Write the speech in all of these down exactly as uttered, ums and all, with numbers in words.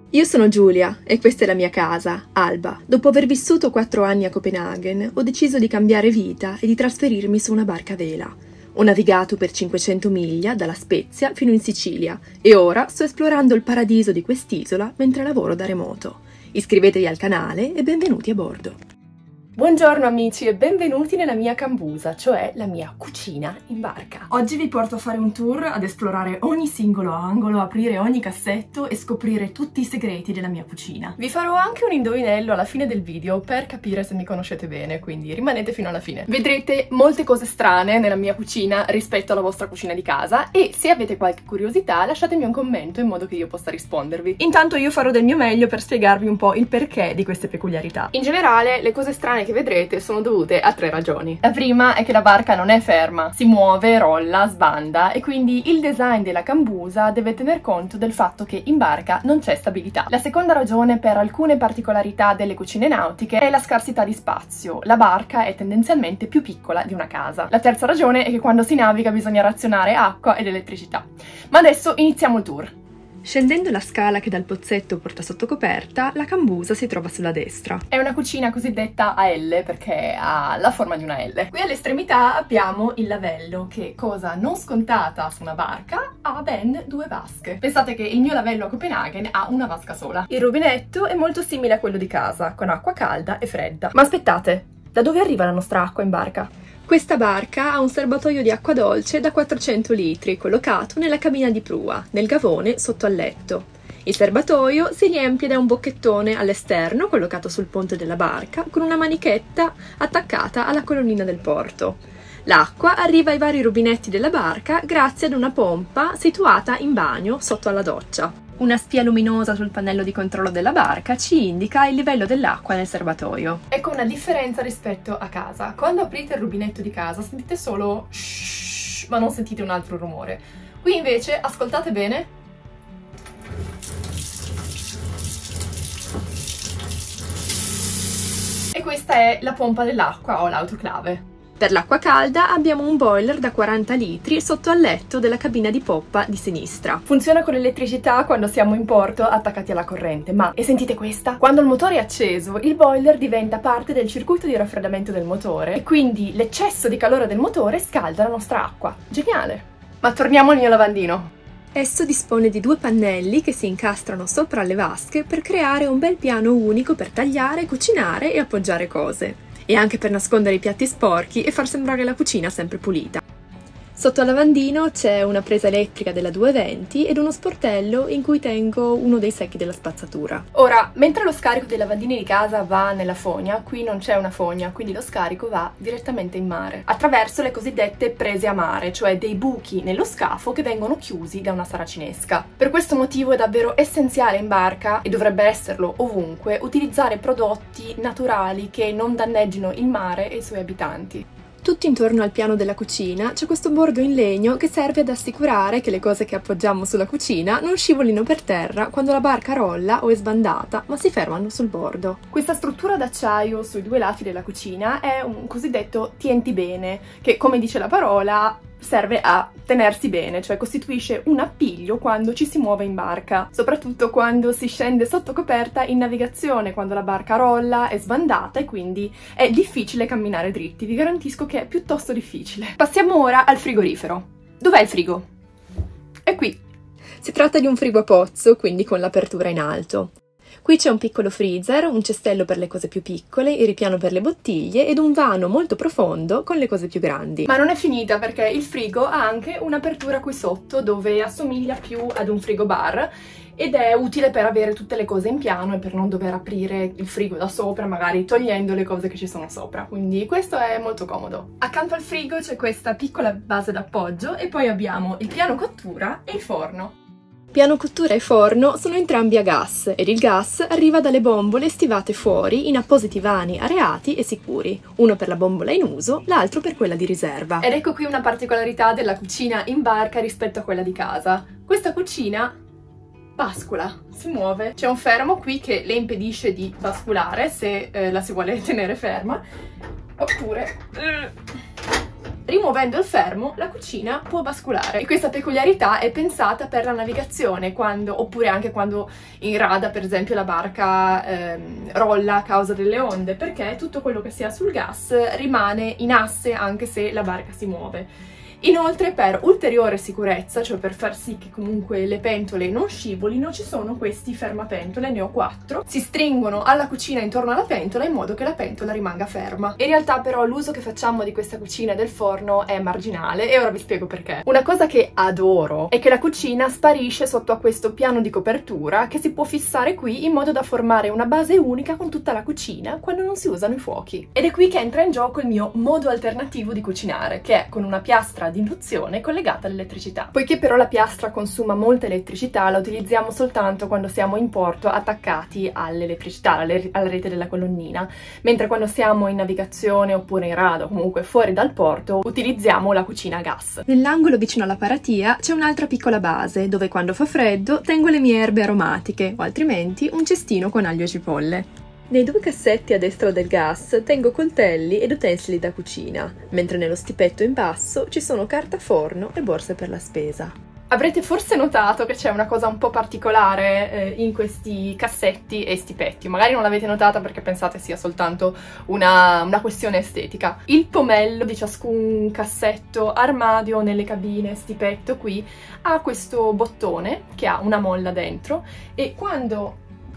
Io sono Giulia e questa è la mia casa, Alba. Dopo aver vissuto quattro anni a Copenaghen, ho deciso di cambiare vita e di trasferirmi su una barca a vela. Ho navigato per cinquecento miglia dalla Spezia fino in Sicilia e ora sto esplorando il paradiso di quest'isola mentre lavoro da remoto. Iscrivetevi al canale e benvenuti a bordo. Buongiorno amici e benvenuti nella mia cambusa, cioè la mia cucina in barca. Oggi vi porto a fare un tour, ad esplorare ogni singolo angolo, aprire ogni cassetto e scoprire tutti i segreti della mia cucina. Vi farò anche un indovinello alla fine del video per capire se mi conoscete bene, quindi rimanete fino alla fine. Vedrete molte cose strane nella mia cucina rispetto alla vostra cucina di casa e se avete qualche curiosità lasciatemi un commento in modo che io possa rispondervi. Intanto io farò del mio meglio per spiegarvi un po' il perché di queste peculiarità. In generale le cose strane che vedrete sono dovute a tre ragioni. La prima è che la barca non è ferma, si muove, rolla, sbanda e quindi il design della cambusa deve tener conto del fatto che in barca non c'è stabilità. La seconda ragione per alcune particolarità delle cucine nautiche è la scarsità di spazio. La barca è tendenzialmente più piccola di una casa. La terza ragione è che quando si naviga bisogna razionare acqua ed elettricità. Ma adesso iniziamo il tour. Scendendo la scala che dal pozzetto porta sotto coperta, la cambusa si trova sulla destra. È una cucina cosiddetta a L perché ha la forma di una L. Qui all'estremità abbiamo il lavello che, cosa non scontata su una barca, ha ben due vasche. Pensate che il mio lavello a Copenaghen ha una vasca sola. Il rubinetto è molto simile a quello di casa, con acqua calda e fredda. Ma aspettate, da dove arriva la nostra acqua in barca? Questa barca ha un serbatoio di acqua dolce da quattrocento litri collocato nella cabina di prua, nel gavone sotto al letto. Il serbatoio si riempie da un bocchettone all'esterno collocato sul ponte della barca con una manichetta attaccata alla colonnina del porto. L'acqua arriva ai vari rubinetti della barca grazie ad una pompa situata in bagno sotto alla doccia. Una spia luminosa sul pannello di controllo della barca ci indica il livello dell'acqua nel serbatoio. Ecco una differenza rispetto a casa. Quando aprite il rubinetto di casa sentite solo shhh, ma non sentite un altro rumore. Qui invece, ascoltate bene, e questa è la pompa dell'acqua o l'autoclave. Per l'acqua calda abbiamo un boiler da quaranta litri sotto al letto della cabina di poppa di sinistra. Funziona con l'elettricità quando siamo in porto attaccati alla corrente, ma, e sentite questa? Quando il motore è acceso, il boiler diventa parte del circuito di raffreddamento del motore e quindi l'eccesso di calore del motore scalda la nostra acqua. Geniale! Ma torniamo al mio lavandino. Esso dispone di due pannelli che si incastrano sopra le vasche per creare un bel piano unico per tagliare, cucinare e appoggiare cose. E anche per nascondere i piatti sporchi e far sembrare la cucina sempre pulita. Sotto al lavandino c'è una presa elettrica della duecentoventi ed uno sportello in cui tengo uno dei secchi della spazzatura. Ora, mentre lo scarico dei lavandini di casa va nella fogna, qui non c'è una fogna, quindi lo scarico va direttamente in mare, attraverso le cosiddette prese a mare, cioè dei buchi nello scafo che vengono chiusi da una saracinesca. Per questo motivo è davvero essenziale in barca, e dovrebbe esserlo ovunque, utilizzare prodotti naturali che non danneggino il mare e i suoi abitanti. Tutto intorno al piano della cucina c'è questo bordo in legno che serve ad assicurare che le cose che appoggiamo sulla cucina non scivolino per terra quando la barca rolla o è sbandata, ma si fermano sul bordo. Questa struttura d'acciaio sui due lati della cucina è un cosiddetto tienti bene, che, come dice la parola, serve a tenersi bene, cioè costituisce un appiglio quando ci si muove in barca, soprattutto quando si scende sotto coperta in navigazione, quando la barca rolla, è sbandata e quindi è difficile camminare dritti. Vi garantisco che è piuttosto difficile. Passiamo ora al frigorifero. Dov'è il frigo? È qui. Si tratta di un frigo a pozzo, quindi con l'apertura in alto. Qui c'è un piccolo freezer, un cestello per le cose più piccole, il ripiano per le bottiglie ed un vano molto profondo con le cose più grandi. Ma non è finita perché il frigo ha anche un'apertura qui sotto dove assomiglia più ad un frigobar ed è utile per avere tutte le cose in piano e per non dover aprire il frigo da sopra, magari togliendo le cose che ci sono sopra. Quindi questo è molto comodo. Accanto al frigo c'è questa piccola base d'appoggio e poi abbiamo il piano cottura e il forno. Piano cottura e forno sono entrambi a gas ed il gas arriva dalle bombole stivate fuori in appositi vani areati e sicuri, uno per la bombola in uso, l'altro per quella di riserva. Ed ecco qui una particolarità della cucina in barca rispetto a quella di casa. Questa cucina bascula, si muove. C'è un fermo qui che le impedisce di basculare se eh, la si vuole tenere ferma, oppure... rimuovendo il fermo la cucina può basculare. E questa peculiarità è pensata per la navigazione, quando, oppure anche quando in rada per esempio la barca ehm, rolla a causa delle onde, perché tutto quello che sia sul gas rimane in asse anche se la barca si muove. Inoltre, per ulteriore sicurezza, cioè per far sì che comunque le pentole non scivolino, ci sono questi fermapentole, ne ho quattro, si stringono alla cucina intorno alla pentola in modo che la pentola rimanga ferma. In realtà però l'uso che facciamo di questa cucina e del forno è marginale e ora vi spiego perché. Una cosa che adoro è che la cucina sparisce sotto a questo piano di copertura che si può fissare qui in modo da formare una base unica con tutta la cucina quando non si usano i fuochi. Ed è qui che entra in gioco il mio modo alternativo di cucinare, che è con una piastra di induzione collegata all'elettricità. Poiché però la piastra consuma molta elettricità, la utilizziamo soltanto quando siamo in porto attaccati all'elettricità, alla rete della colonnina, mentre quando siamo in navigazione oppure in rada o comunque fuori dal porto utilizziamo la cucina a gas. Nell'angolo vicino alla paratia c'è un'altra piccola base dove quando fa freddo tengo le mie erbe aromatiche o altrimenti un cestino con aglio e cipolle. Nei due cassetti a destra del gas tengo coltelli ed utensili da cucina, mentre nello stipetto in basso ci sono carta forno e borse per la spesa. Avrete forse notato che c'è una cosa un po' particolare eh, in questi cassetti e stipetti. Magari non l'avete notata perché pensate sia soltanto una, una questione estetica. Il pomello di ciascun cassetto, armadio, nelle cabine, stipetto qui, ha questo bottone che ha una molla dentro e quando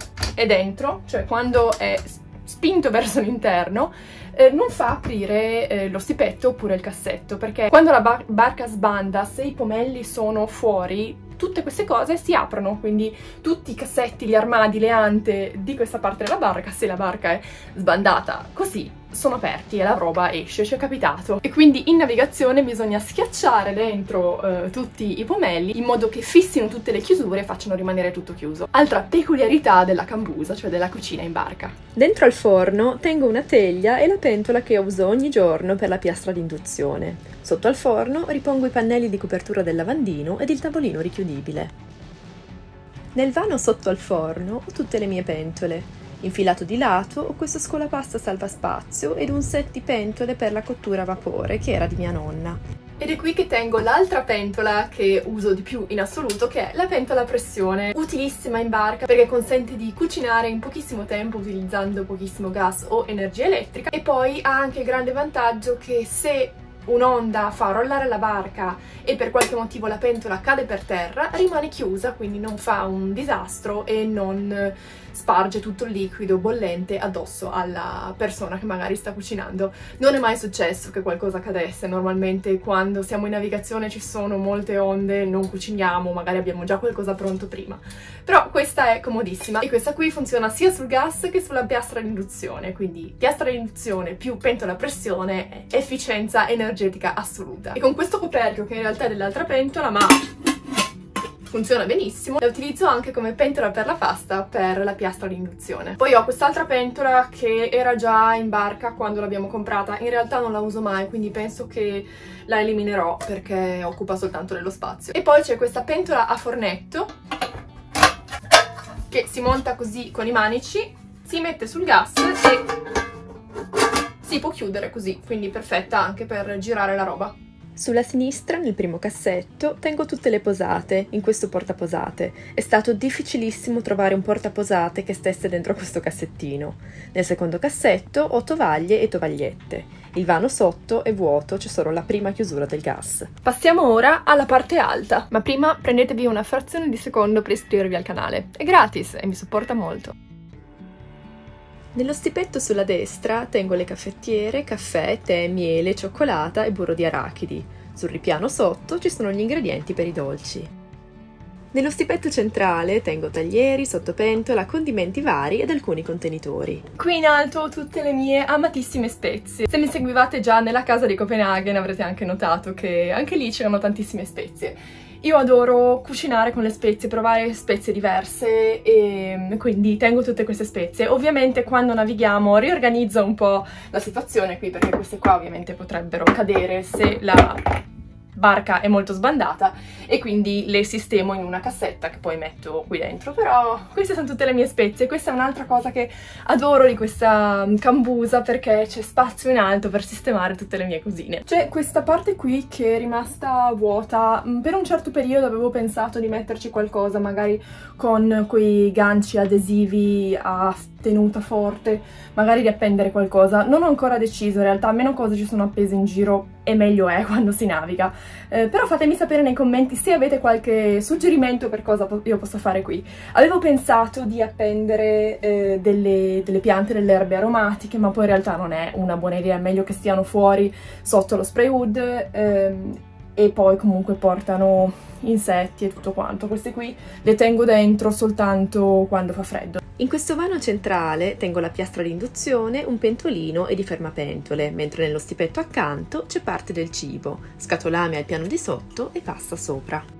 è dentro, cioè quando è spinto verso l'interno, eh, non fa aprire eh, lo stipetto oppure il cassetto, perché quando la bar barca sbanda, se i pomelli sono fuori, tutte queste cose si aprono, quindi tutti i cassetti, gli armadi, le ante di questa parte della barca, se la barca è sbandata così, sono aperti e la roba esce, ci è capitato. E quindi in navigazione bisogna schiacciare dentro eh, tutti i pomelli in modo che fissino tutte le chiusure e facciano rimanere tutto chiuso. Altra peculiarità della cambusa, cioè della cucina in barca. Dentro al forno tengo una teglia e la pentola che uso ogni giorno per la piastra di induzione. Sotto al forno ripongo i pannelli di copertura del lavandino ed il tavolino richiudibile. Nel vano sotto al forno ho tutte le mie pentole. Infilato di lato ho questo scolapasta salvaspazio ed un set di pentole per la cottura a vapore che era di mia nonna. Ed è qui che tengo l'altra pentola che uso di più in assoluto, che è la pentola a pressione, utilissima in barca perché consente di cucinare in pochissimo tempo utilizzando pochissimo gas o energia elettrica, e poi ha anche il grande vantaggio che se un'onda fa rollare la barca e per qualche motivo la pentola cade per terra, rimane chiusa, quindi non fa un disastro e non sparge tutto il liquido bollente addosso alla persona che magari sta cucinando. Non è mai successo che qualcosa cadesse. Normalmente quando siamo in navigazione ci sono molte onde, non cuciniamo, magari abbiamo già qualcosa pronto prima. Però questa è comodissima e questa qui funziona sia sul gas che sulla piastra di induzione, quindi piastra di induzione più pentola a pressione, efficienza energetica assoluta. E con questo coperchio, che in realtà è dell'altra pentola, ma funziona benissimo, la utilizzo anche come pentola per la pasta per la piastra di induzione. Poi ho quest'altra pentola che era già in barca quando l'abbiamo comprata, in realtà non la uso mai, quindi penso che la eliminerò perché occupa soltanto dello spazio. E poi c'è questa pentola a fornetto che si monta così con i manici, si mette sul gas e si può chiudere così, quindi perfetta anche per girare la roba. Sulla sinistra, nel primo cassetto, tengo tutte le posate, in questo portaposate. È stato difficilissimo trovare un portaposate che stesse dentro questo cassettino. Nel secondo cassetto ho tovaglie e tovagliette. Il vano sotto è vuoto, c'è solo la prima chiusura del gas. Passiamo ora alla parte alta, ma prima prendetevi una frazione di secondo per iscrivervi al canale. È gratis e mi supporta molto. Nello stipetto sulla destra tengo le caffettiere, caffè, tè, miele, cioccolata e burro di arachidi. Sul ripiano sotto ci sono gli ingredienti per i dolci. Nello stipetto centrale tengo taglieri, sottopentola, condimenti vari ed alcuni contenitori. Qui in alto ho tutte le mie amatissime spezie. Se mi seguivate già nella casa di Copenaghen avrete anche notato che anche lì c'erano tantissime spezie. Io adoro cucinare con le spezie, provare spezie diverse e quindi tengo tutte queste spezie. Ovviamente quando navighiamo riorganizzo un po' la situazione qui perché queste qua ovviamente potrebbero cadere se la barca è molto sbandata e quindi le sistemo in una cassetta che poi metto qui dentro. Però queste sono tutte le mie spezie. Questa è un'altra cosa che adoro di questa cambusa, perché c'è spazio in alto per sistemare tutte le mie cosine. C'è questa parte qui che è rimasta vuota. Per un certo periodo avevo pensato di metterci qualcosa, magari con quei ganci adesivi a tenuta forte, magari di appendere qualcosa. Non ho ancora deciso, in realtà meno cose ci sono appese in giro e meglio è quando si naviga. Eh, però fatemi sapere nei commenti se avete qualche suggerimento per cosa io posso fare qui. Avevo pensato di appendere eh, delle, delle piante, delle erbe aromatiche, ma poi in realtà non è una buona idea, è meglio che stiano fuori sotto lo spray wood, ehm, e poi comunque portano insetti e tutto quanto. Queste qui le tengo dentro soltanto quando fa freddo. In questo vano centrale tengo la piastra di induzione, un pentolino e di fermapentole, mentre nello stipetto accanto c'è parte del cibo, scatolame al piano di sotto e pasta sopra.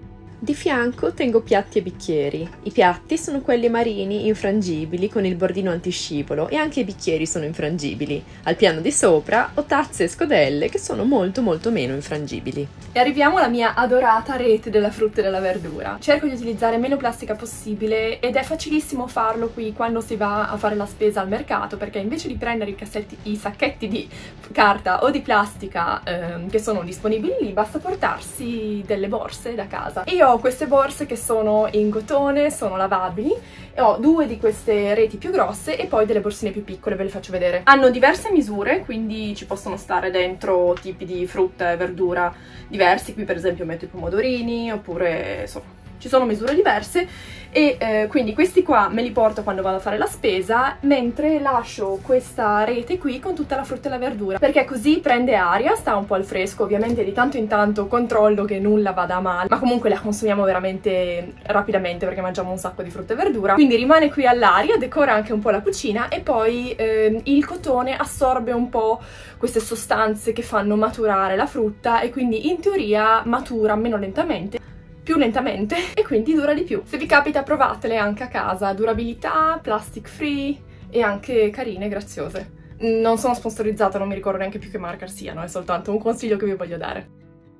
Di fianco tengo piatti e bicchieri. I piatti sono quelli marini infrangibili con il bordino antiscivolo e anche i bicchieri sono infrangibili. Al piano di sopra ho tazze e scodelle che sono molto molto meno infrangibili. E arriviamo alla mia adorata rete della frutta e della verdura. Cerco di utilizzare meno plastica possibile ed è facilissimo farlo qui quando si va a fare la spesa al mercato, perché invece di prendere i, cassetti, i sacchetti di carta o di plastica ehm, che sono disponibili lì, basta portarsi delle borse da casa. E io ho queste borse che sono in cotone, sono lavabili, e ho due di queste reti più grosse e poi delle borsine più piccole, ve le faccio vedere. Hanno diverse misure, quindi ci possono stare dentro tipi di frutta e verdura diversi. Qui per esempio metto i pomodorini, oppure insomma ci sono misure diverse, e eh, quindi questi qua me li porto quando vado a fare la spesa, mentre lascio questa rete qui con tutta la frutta e la verdura, perché così prende aria, sta un po' al fresco. Ovviamente di tanto in tanto controllo che nulla vada a male, ma comunque la consumiamo veramente rapidamente perché mangiamo un sacco di frutta e verdura, quindi rimane qui all'aria, decora anche un po' la cucina, e poi eh, il cotone assorbe un po' queste sostanze che fanno maturare la frutta, e quindi in teoria matura meno lentamente, più lentamente, e quindi dura di più. Se vi capita provatele anche a casa, durabilità, plastic free e anche carine e graziose. Non sono sponsorizzata, non mi ricordo neanche più che marca siano, è soltanto un consiglio che vi voglio dare.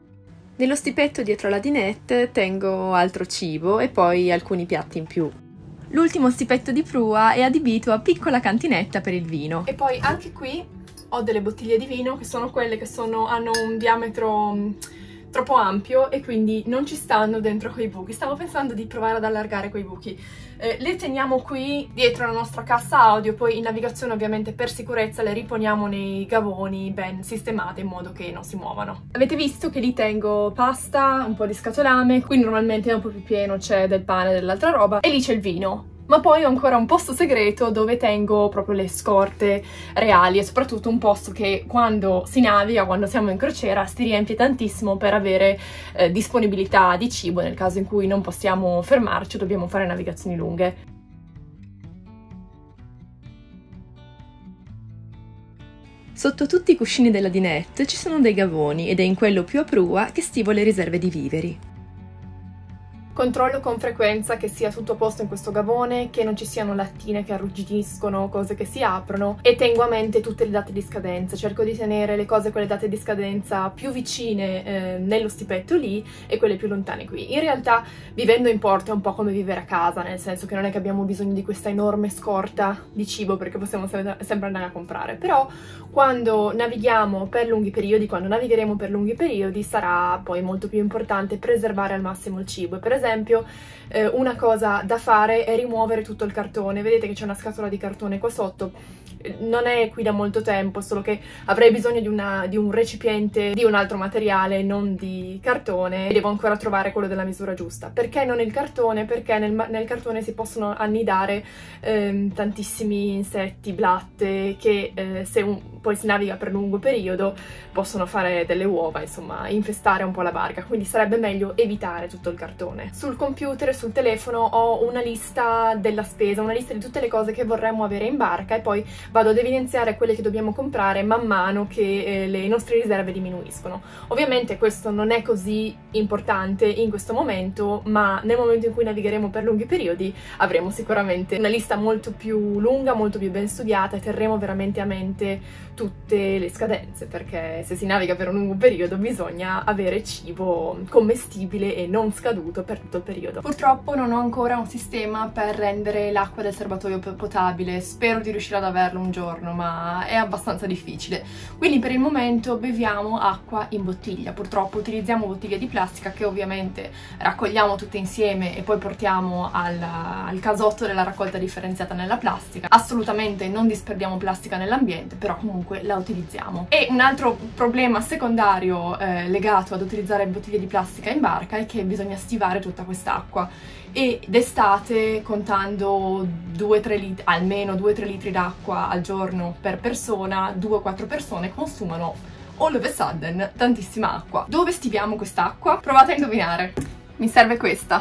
Nello stipetto dietro la dinette tengo altro cibo e poi alcuni piatti in più. L'ultimo stipetto di prua è adibito a piccola cantinetta per il vino. E poi anche qui ho delle bottiglie di vino che sono quelle che sono, hanno un diametro troppo ampio e quindi non ci stanno dentro quei buchi. Stavo pensando di provare ad allargare quei buchi. Eh, le teniamo qui dietro la nostra cassa audio, poi in navigazione ovviamente per sicurezza le riponiamo nei gavoni ben sistemate in modo che non si muovano. Avete visto che lì tengo pasta, un po' di scatolame, qui normalmente è un po' più pieno, c'è del pane e dell'altra roba, e lì c'è il vino. Ma poi ho ancora un posto segreto dove tengo proprio le scorte reali, e soprattutto un posto che quando si naviga, quando siamo in crociera, si riempie tantissimo per avere eh, disponibilità di cibo nel caso in cui non possiamo fermarci o dobbiamo fare navigazioni lunghe. Sotto tutti i cuscini della dinette ci sono dei gavoni ed è in quello più a prua che stivo le riserve di viveri. Controllo con frequenza che sia tutto a posto in questo gavone, che non ci siano lattine che arrugginiscono, cose che si aprono, e tengo a mente tutte le date di scadenza. Cerco di tenere le cose con le date di scadenza più vicine eh, nello stipetto lì e quelle più lontane qui. In realtà vivendo in porto è un po' come vivere a casa, nel senso che non è che abbiamo bisogno di questa enorme scorta di cibo perché possiamo sempre andare a comprare, però quando navighiamo per lunghi periodi, quando navigheremo per lunghi periodi, sarà poi molto più importante preservare al massimo il cibo. E per esempio esempio eh, una cosa da fare è rimuovere tutto il cartone. Vedete che c'è una scatola di cartone qua sotto, non è qui da molto tempo, solo che avrei bisogno di, una, di un recipiente di un altro materiale, non di cartone, e devo ancora trovare quello della misura giusta. Perché non il cartone? Perché nel, nel cartone si possono annidare ehm, tantissimi insetti, blatte, che eh, se un, poi si naviga per lungo periodo possono fare delle uova, insomma infestare un po' la barca, quindi sarebbe meglio evitare tutto il cartone. sul computer e sul telefono ho una lista della spesa, una lista di tutte le cose che vorremmo avere in barca e poi vado ad evidenziare quelle che dobbiamo comprare man mano che eh, le nostre riserve diminuiscono. Ovviamente questo non è così importante in questo momento, ma nel momento in cui navigheremo per lunghi periodi avremo sicuramente una lista molto più lunga, molto più ben studiata e terremo veramente a mente tutte le scadenze, perché se si naviga per un lungo periodo bisogna avere cibo commestibile e non scaduto per tutto il periodo. Purtroppo non ho ancora un sistema per rendere l'acqua del serbatoio potabile, spero di riuscire ad averlo un giorno, ma è abbastanza difficile. Quindi per il momento beviamo acqua in bottiglia. Purtroppo utilizziamo bottiglie di plastica che ovviamente raccogliamo tutte insieme e poi portiamo al, al casotto della raccolta differenziata nella plastica. Assolutamente non disperdiamo plastica nell'ambiente, però comunque la utilizziamo. E un altro problema secondario eh, legato ad utilizzare bottiglie di plastica in barca è che bisogna stivare tutta quest'acqua e d'estate, contando due tre litri, almeno due tre litri d'acqua al giorno per persona, due o quattro persone consumano all of a sudden tantissima acqua. Dove stiviamo quest'acqua? Provate a indovinare. Mi serve questa.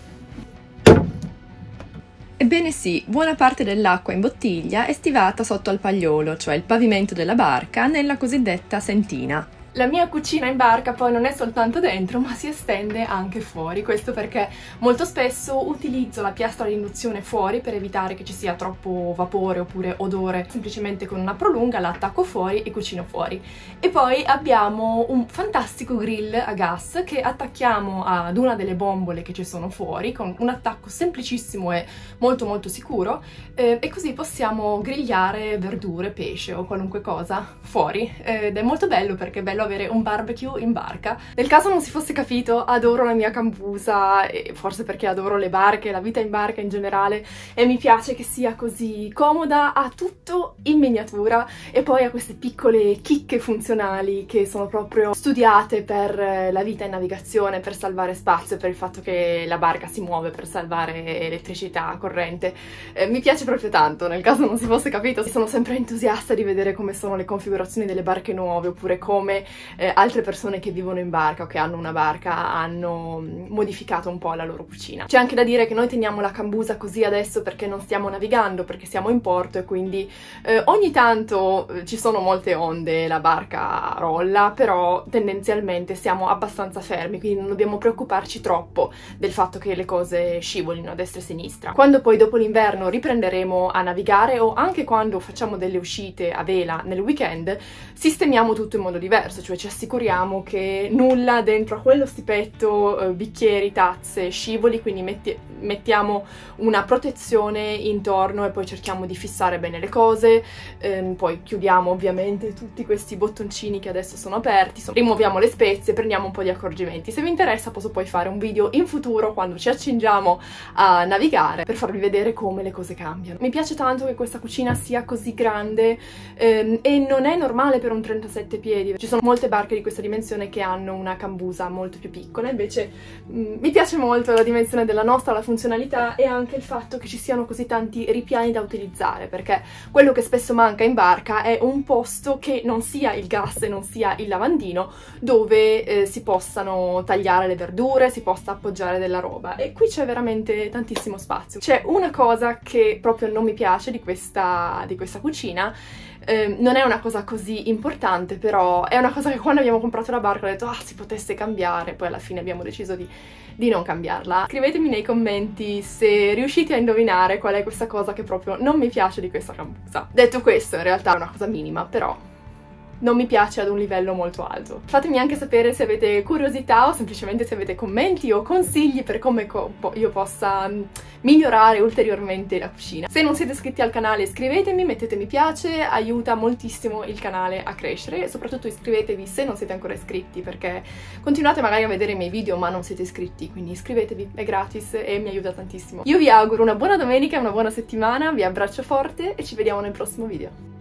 Ebbene sì, buona parte dell'acqua in bottiglia è stivata sotto al pagliolo, cioè il pavimento della barca, nella cosiddetta sentina. La mia cucina in barca poi non è soltanto dentro, ma si estende anche fuori. Questo perché molto spesso utilizzo la piastra di induzione fuori per evitare che ci sia troppo vapore oppure odore. Semplicemente con una prolunga la attacco fuori e cucino fuori. E poi abbiamo un fantastico grill a gas che attacchiamo ad una delle bombole che ci sono fuori con un attacco semplicissimo e molto molto sicuro, eh, e così possiamo grigliare verdure, pesce o qualunque cosa fuori. Eh, ed è molto bello perché è bello avere un barbecue in barca. Nel caso non si fosse capito, adoro la mia cambusa, e forse perché adoro le barche, la vita in barca in generale, e mi piace che sia così comoda, ha tutto in miniatura e poi ha queste piccole chicche funzionali che sono proprio studiate per la vita in navigazione, per salvare spazio, per il fatto che la barca si muove per salvare elettricità, corrente. Eh, mi piace proprio tanto, nel caso non si fosse capito. Sono sempre entusiasta di vedere come sono le configurazioni delle barche nuove, oppure come Eh, altre persone che vivono in barca o che hanno una barca hanno modificato un po' la loro cucina. C'è anche da dire che noi teniamo la cambusa così adesso perché non stiamo navigando, perché siamo in porto e quindi eh, ogni tanto eh, ci sono molte onde, la barca rolla, però tendenzialmente siamo abbastanza fermi, quindi non dobbiamo preoccuparci troppo del fatto che le cose scivolino a destra e a sinistra. Quando poi dopo l'inverno riprenderemo a navigare, o anche quando facciamo delle uscite a vela nel weekend, sistemiamo tutto in modo diverso, cioè ci assicuriamo che nulla dentro a quello stipetto, eh, bicchieri, tazze, scivoli, quindi metti mettiamo una protezione intorno e poi cerchiamo di fissare bene le cose, ehm, poi chiudiamo ovviamente tutti questi bottoncini che adesso sono aperti, insomma, rimuoviamo le spezie, prendiamo un po' di accorgimenti. Se vi interessa posso poi fare un video in futuro quando ci accingiamo a navigare per farvi vedere come le cose cambiano. Mi piace tanto che questa cucina sia così grande, ehm, e non è normale per un trentasette piedi. Ci sono molte barche di questa dimensione che hanno una cambusa molto più piccola, invece mh, mi piace molto la dimensione della nostra, la funzionalità e anche il fatto che ci siano così tanti ripiani da utilizzare, perché quello che spesso manca in barca è un posto che non sia il gas e non sia il lavandino, dove eh, si possano tagliare le verdure, si possa appoggiare della roba, e qui c'è veramente tantissimo spazio. C'è una cosa che proprio non mi piace di questa, di questa cucina. Eh, non è una cosa così importante, però è una cosa che quando abbiamo comprato la barca ho detto ah, si potesse cambiare, poi alla fine abbiamo deciso di, di non cambiarla. Scrivetemi nei commenti se riuscite a indovinare qual è questa cosa che proprio non mi piace di questa cambusa. Detto questo, in realtà è una cosa minima, però non mi piace ad un livello molto alto. Fatemi anche sapere se avete curiosità o semplicemente se avete commenti o consigli per come io possa migliorare ulteriormente la cucina. Se non siete iscritti al canale iscrivetemi, mettete mi piace, aiuta moltissimo il canale a crescere, e soprattutto iscrivetevi se non siete ancora iscritti, perché continuate magari a vedere i miei video ma non siete iscritti, quindi iscrivetevi, è gratis e mi aiuta tantissimo. Io vi auguro una buona domenica e una buona settimana, vi abbraccio forte e ci vediamo nel prossimo video.